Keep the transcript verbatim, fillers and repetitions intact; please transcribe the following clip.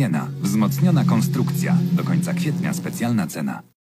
Siena. Wzmocniona konstrukcja. Do końca kwietnia specjalna cena.